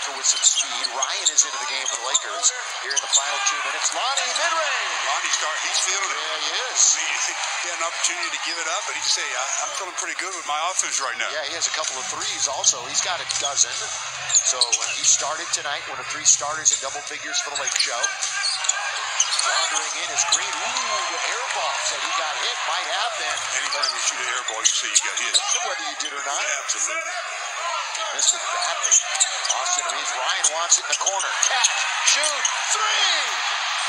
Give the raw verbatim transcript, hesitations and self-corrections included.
playmaker with some speed. Ryan is into the game for the Lakers here in the final two minutes. Lonnie, mid-range. Lonnie start, he's feeling it. Yeah, he is. He had an opportunity to give it up, but he just say, I, I'm feeling pretty good with my offense right now. Yeah, he has a couple of threes also. He's got a dozen. So uh, he started tonight, one of three starters in double figures for the Lake Show. Wandering in is Green. Ooh, air ball. Said he got hit. Might have been. Anytime you shoot an air ball, you say you got hit. Whether you did or not. Absolutely. He missed it badly. Austin Reeves. Ryan wants it in the corner. Catch. Shoot. Three.